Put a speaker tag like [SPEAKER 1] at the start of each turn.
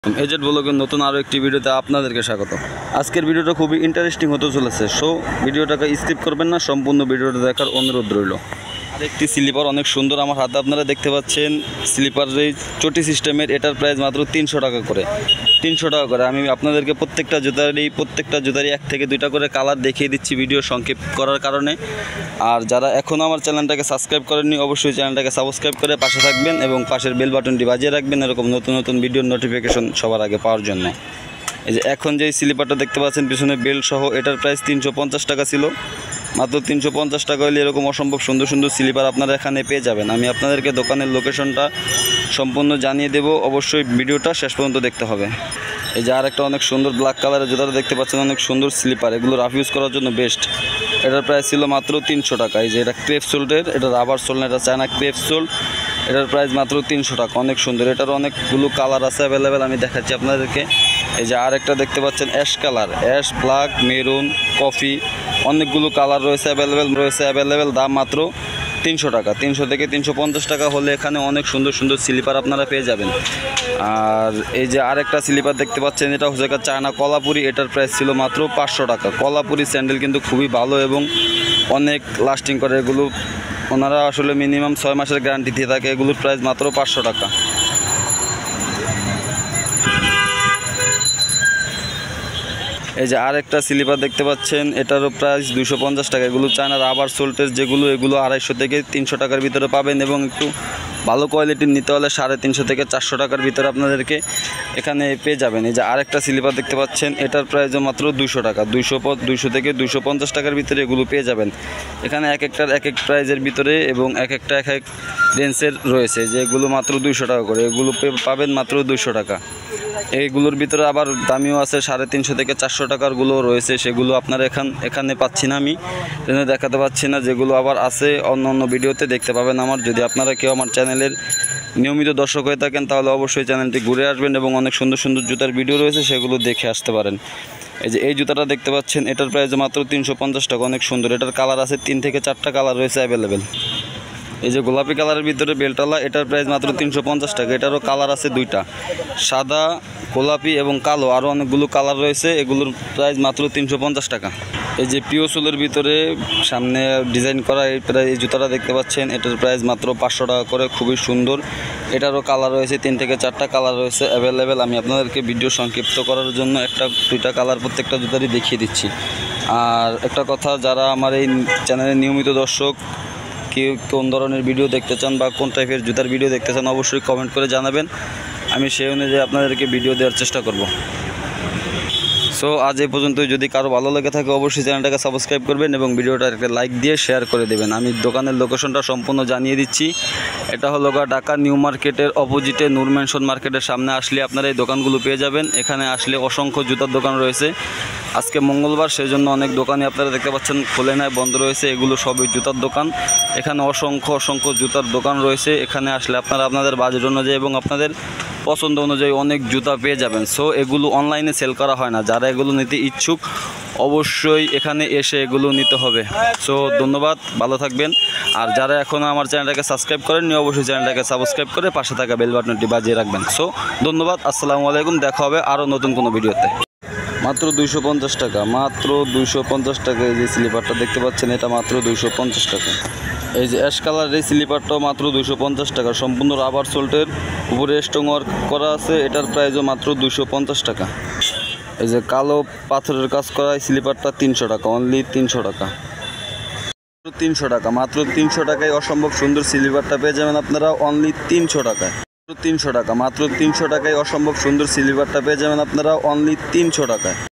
[SPEAKER 1] AZ ব্লগের নতুন আরও একটি ভিডিওতে আপনাদেরকে স্বাগত। আজকের ভিডিওটা খুবই ইন্টারেস্টিং হতে চলেছে, সো ভিডিওটাকে স্কিপ করবেন না, সম্পূর্ণ ভিডিওটা দেখার অনুরোধ রইল। আরেকটি স্লিপার অনেক সুন্দর আমার হাতে আপনারা দেখতে পাচ্ছেন, স্লিপার যে চটি সিস্টেমের, এটার প্রাইস মাত্র 300 টাকা করে। 300 টাকা করে। আমি আপনাদেরকে প্রত্যেকটা জুতারই 1 থেকে 2টা করে কালার দেখিয়ে দিচ্ছি ভিডিও সংক্ষেপ করার কারণে। আর যারা এখনও আমার চ্যানেলটাকে সাবস্ক্রাইব করেননি, অবশ্যই চ্যানেলটাকে সাবস্ক্রাইব করে পাশে থাকবেন এবং পাশের বেল বাটনটি বাজিয়ে রাখবেন এরকম নতুন নতুন ভিডিওর নোটিফিকেশন সবার আগে পাওয়ার জন্য। এই যে এখন যেই স্লিপারটা দেখতে পাচ্ছেন পিছনে বেল্ট সহ, এটার প্রাইস 350 টাকা ছিল। মাত্র 350 টাকা হলে এরকম অসম্ভব সুন্দর সুন্দর স্লিপার আপনারা এখানে পেয়ে যাবেন। আমি আপনাদেরকে দোকানের লোকেশনটা সম্পূর্ণ জানিয়ে দেব, অবশ্যই ভিডিওটা শেষ পর্যন্ত দেখতে হবে। এই যে আর একটা অনেক সুন্দর ব্ল্যাক কালারের জুতাটা দেখতে পাচ্ছেন, অনেক সুন্দর স্লিপার, এগুলো রাফ ইউজ করার জন্য বেস্ট। এটার প্রাইস ছিল মাত্র 300 টাকা। এই যে এটা ক্রেপ সোল্ডের, এটা রাবার সোল না, এটা চায়না ক্রেপ সোল। এটার প্রাইস মাত্র 300 টাকা, অনেক সুন্দর। এটার অনেকগুলো কালার আছে অ্যাভেলেবেল, আমি দেখাচ্ছি আপনাদেরকে। এই যে আর একটা দেখতে পাচ্ছেন ash colour, ash, black, maroon, coffee, অনেকগুলো কালার রয়েছে অ্যাভেলেবেল। দাম মাত্র 300 টাকা। 300 থেকে 350 টাকা হলে এখানে অনেক সুন্দর সুন্দর স্লিপার আপনারা পেয়ে যাবেন। আর এই যে আরেকটা স্লিপার দেখতে পাচ্ছেন, এটা হচ্ছে চায়না কলাপুরি, এটার প্রাইস ছিল মাত্র 500 টাকা। কলাপুরি স্যান্ডেল কিন্তু খুবই ভালো এবং অনেক লাস্টিং করে, এগুলো ওনারা আসলে মিনিমাম 6 মাসের গ্যারান্টি দিয়ে থাকে। এগুলোর প্রাইস মাত্র 500 টাকা। এই যে আরেকটা স্লিপার দেখতে পাচ্ছেন, এটারও প্রাইস 250 টাকা। এগুলো চায়না রাবার সোল্টের যেগুলো, এগুলো 250 থেকে 300 টাকার ভিতরে পাবেন এবং একটু ভালো কোয়ালিটির নিতে হলে 350 থেকে 400 টাকার ভিতরে আপনাদেরকে এখানে পেয়ে যাবেন। এই যে আরেকটা স্লিপার দেখতে পাচ্ছেন, এটার প্রাইসও মাত্র 200 টাকা। 200 থেকে 250 টাকার ভিতরে এগুলো পেয়ে যাবেন। এখানে এক একটার এক এক প্রাইজের ভিতরে এবং এক একটা এক এক রেঞ্জের রয়েছে, যেগুলো মাত্র 200 টাকা করে। এগুলো পাবেন মাত্র 200 টাকা। এইগুলোর ভিতরে আবার দামিও আছে, 350 থেকে 400 টাকারগুলো রয়েছে, সেগুলো আপনারা এখানে পাচ্ছি না, আমি দেখাতে পাচ্ছি না। যেগুলো আবার আছে অন্য অন্য ভিডিওতে দেখতে পাবেন আমার। যদি আপনারা কেউ আমার চ্যানেলের নিয়মিত দর্শক হয়ে থাকেন তাহলে অবশ্যই চ্যানেলটি ঘুরে আসবেন এবং অনেক সুন্দর সুন্দর জুতার ভিডিও রয়েছে, সেগুলো দেখে আসতে পারেন। এই যে এই জুতাটা দেখতে পাচ্ছেন, এটার প্রাইস মাত্র 350 টাকা, অনেক সুন্দর। এটার কালার আছে 3 থেকে 4টা কালার রয়েছে অ্যাভেলেবেল। এই যে গোলাপি কালারের ভিতরে বেল্টওয়ালা, এটার প্রাইস মাত্র 350 টাকা। এটারও কালার আছে 2টা, সাদা, গোলাপি এবং কালো, আরও অনেকগুলো কালার রয়েছে। এগুলোর প্রাইস মাত্র 350 টাকা। এই যে পিও সোলের ভিতরে সামনে ডিজাইন করা এই জুতাটা দেখতে পাচ্ছেন, এটার প্রাইস মাত্র 500 টাকা করে, খুবই সুন্দর। এটারও কালার রয়েছে 3 থেকে 4টা কালার রয়েছে অ্যাভেলেবেল। আমি আপনাদেরকে ভিডিও সংক্ষিপ্ত করার জন্য 2টা কালার প্রত্যেকটা জুতারই দেখিয়ে দিচ্ছি। আর একটা কথা, যারা আমার এই চ্যানেলের নিয়মিত দর্শক, কেউ কোন ধরনের ভিডিও দেখতে চান বা কোন টাইপের জুতার ভিডিও দেখতে চান, অবশ্যই কমেন্ট করে জানাবেন, আমি সেই অনুযায়ী আপনাদেরকে ভিডিও দেওয়ার চেষ্টা করব। সো আজ এই পর্যন্তই। যদি কারো ভালো লেগে থাকে অবশ্যই চ্যানেলটাকে সাবস্ক্রাইব করবেন এবং ভিডিওটা একটা লাইক দিয়ে শেয়ার করে দেবেন। আমি দোকানের লোকেশনটা সম্পূর্ণ জানিয়ে দিচ্ছি। এটা হলো ঢাকা নিউ মার্কেটের অপোজিটে নূর ম্যানশন মার্কেটের সামনে আসলে আপনারা এই দোকানগুলো পেয়ে যাবেন। এখানে আসলে অসংখ্য জুতার দোকান রয়েছে। আজকে মঙ্গলবার, সেই জন্য অনেক দোকানই আপনারা দেখতে পাচ্ছেন খোলে নাই, বন্ধ রয়েছে। এগুলো সবই জুতার দোকান। এখানে অসংখ্য জুতার দোকান রয়েছে। এখানে আসলে আপনারা আপনাদের বাজেট অনুযায়ী এবং আপনাদের পছন্দ অনুযায়ী অনেক জুতা পেয়ে যাবেন। সো এগুলো অনলাইনে সেল করা হয় না, যারা এগুলো নিতে ইচ্ছুক অবশ্যই এখানে এসে এগুলো নিতে হবে। সো ধন্যবাদ, ভালো থাকবেন। আর যারা এখনও আমার চ্যানেলটাকে সাবস্ক্রাইব করেননি অবশ্যই চ্যানেলটাকে সাবস্ক্রাইব করে পাশে থাকা বেল বাটনটি বাজিয়ে রাখবেন। সো ধন্যবাদ, আসসালামু আলাইকুম, দেখা হবে আরও নতুন কোনো ভিডিওতে। মাত্র 250 টাকা, মাত্র 250 টাকা। এই যে স্লিপারটা দেখতে পাচ্ছেন, এটা মাত্র 250 টাকা। এই যে অ্যাশ কালারের এই স্লিপারটাও মাত্র 250 টাকা, সম্পূর্ণ রাবার সোল্টের, উপরে স্টোন ওয়ার্ক করা আছে। এটার প্রাইসও মাত্র 250 টাকা। এই যে কালো পাথরের কাজ করা এই স্লিপারটা 300 টাকা, অনলি 300 টাকা। 300 টাকা, মাত্র 300 টাকায় অসম্ভব সুন্দর স্লিপারটা পেয়ে যাবেন আপনারা, অনলি 300 টাকায়। 300 টাকা, মাত্র 300 টাকায় অসম্ভব সুন্দর স্লিপারটা পেয়ে যাবেন আপনারা, অনলি 300 টাকায়।